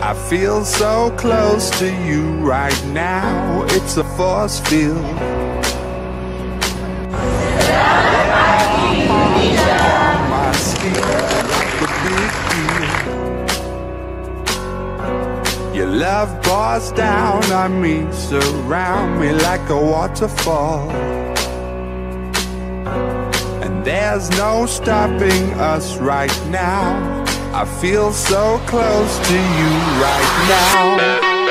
I feel so close to you right now. It's a force field. My skin, the big deal. Your love pours down on me, surround me like a waterfall. And there's no stopping us right now. I feel so close to you right now.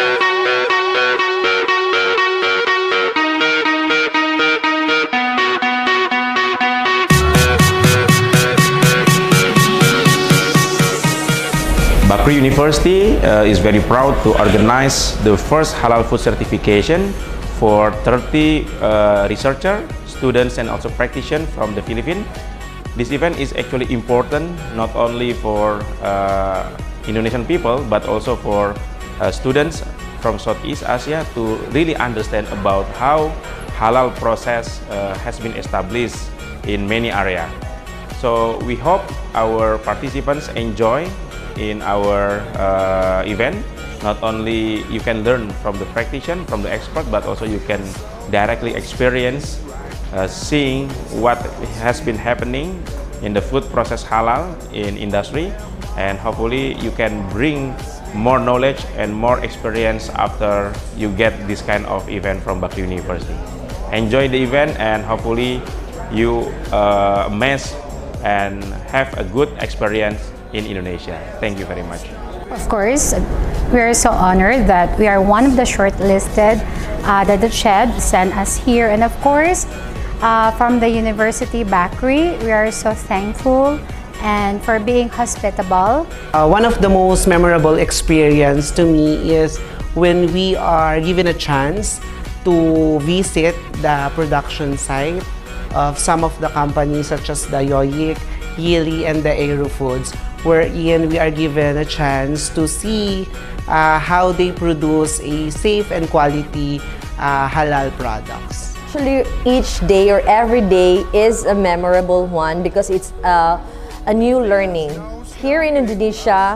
Bakrie University is very proud to organize the first Halal food certification for 30 researchers, students and also practitioners from the Philippines. This event is actually important not only for Indonesian people but also for students from Southeast Asia to really understand about how halal process has been established in many areas. So we hope our participants enjoy in our event. Not only you can learn from the practitioner, from the expert, but also you can directly experience seeing what has been happening in the food process halal in industry, and hopefully you can bring more knowledge and more experience after you get this kind of event from Bakrie University. Enjoy the event and hopefully you amaze and have a good experience in Indonesia. Thank you very much. Of course, we are so honored that we are one of the shortlisted that the CHED sent us here, and of course from the University Bakrie, we are so thankful and for being hospitable. One of the most memorable experience to me is when we are given a chance to visit the production site of some of the companies such as the Yoyik, Yili, and the Aero Foods, wherein we are given a chance to see how they produce a safe and quality halal products. Actually, each day or every day is a memorable one because it's a new learning. Here in Indonesia,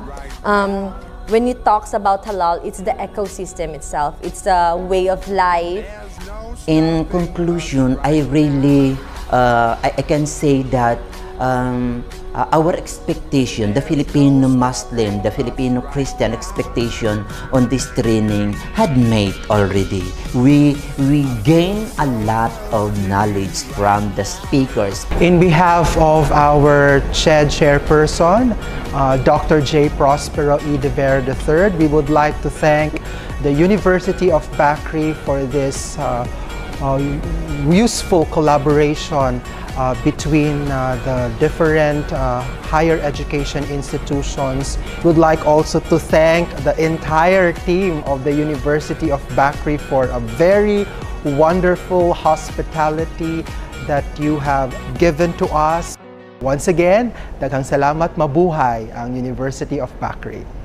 when it talks about halal, it's the ecosystem itself. It's a way of life. In conclusion, I really I can say that our expectation, the Filipino Muslim, the Filipino Christian expectation on this training had made already. We gain a lot of knowledge from the speakers. In behalf of our CHED chairperson, Dr. J. Prospero E. De Vera III, we would like to thank the University of Bakrie for this useful collaboration between the different higher education institutions. We would like also to thank the entire team of the University of Bakrie for a very wonderful hospitality that you have given to us. Once again, daghang salamat, mabuhay ang University of Bakrie.